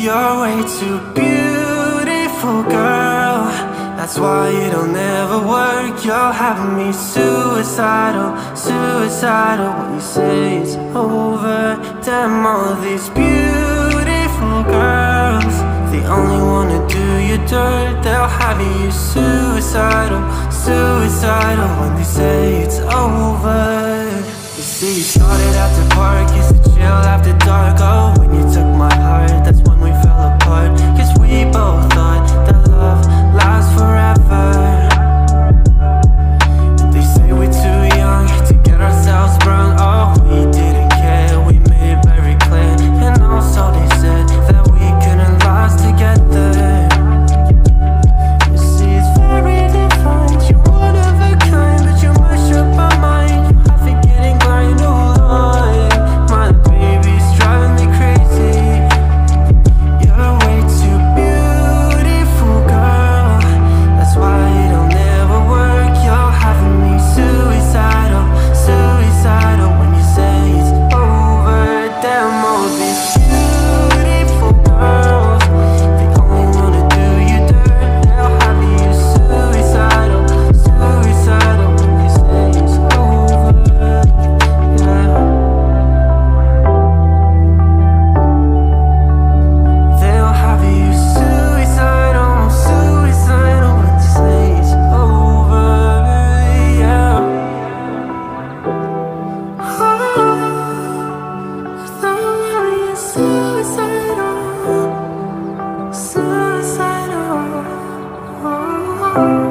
You're way too beautiful, girl. That's why it'll never work. You're having me suicidal, suicidal. When you say it's over, damn, all these beautiful girls, they only wanna do you dirt. They'll have you suicidal, suicidal. When they say it's over. You see, you started at the park, used to chill after dark. Oh, when you took my heart, that's when we fell apart. Cause we both thought that love lasts forever. They say we're too young to get ourselves sprung. Oh, we didn't care, we made it very clear. And also they said that we couldn't last together. You see, it's very different. You're one of a kind, but you mash up my mind. You have it getting blind, oh Lord. My baby's driving me crazy. You're way too beautiful, girl. That's why it'll never work. You're having me suicidal, suicidal. When you say it's over, damn, all these beautiful girls, they only wanna do you dirt. They'll have you suicidal, suicidal. When you say it's over, yeah. They'll have you suicidal, suicidal. When you say it's over, yeah. They'll have you suicidal, suicidal.